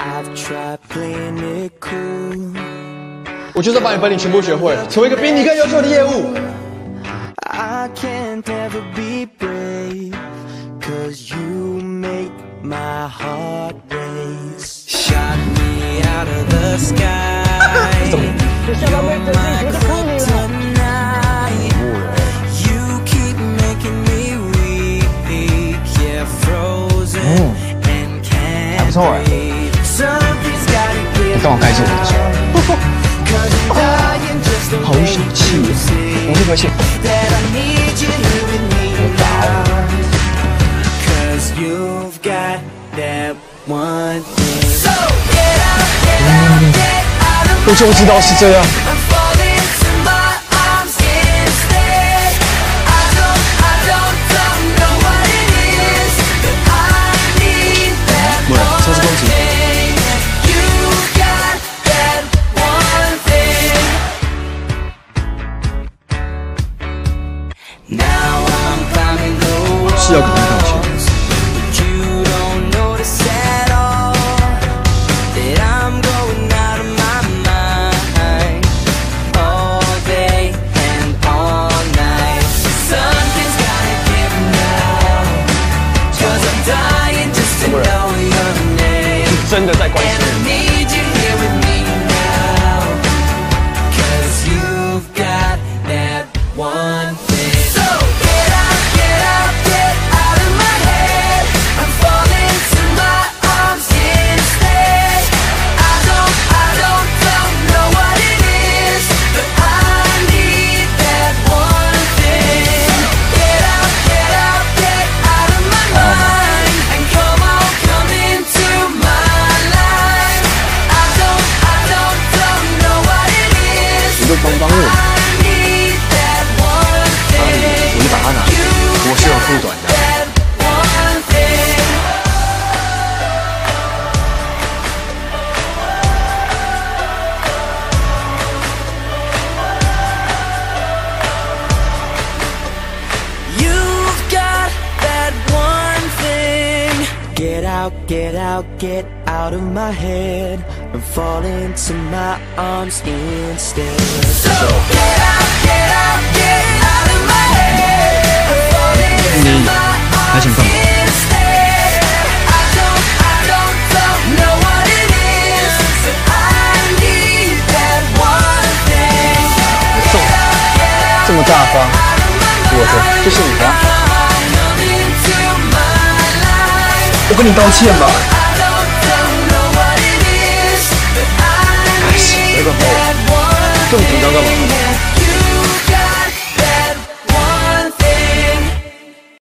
我就是要把你本领全部学会，成为一个比你更优秀的业务。 I can't ever be brave, 'cause you make my heart race. Shot me out of the sky. You're my kryptonite. You keep making me weak, yeah, frozen and can't breathe. Something's gotta give. 你帮我盖住我的手。好小气，我会回去。我打我就知道是这样。喂，这是攻击。是要跟他道歉。真的在关心你。帮我，我就把它拿，我是要护短的。 Get out, get out of my head and fall into my arms instead. So get out, get out, get out of my head and fall into my arms instead. I don't know what it is, but I need that one thing. 这么大方，我的就是你的。我跟你道歉吧。哎，别管我，这么紧张干嘛？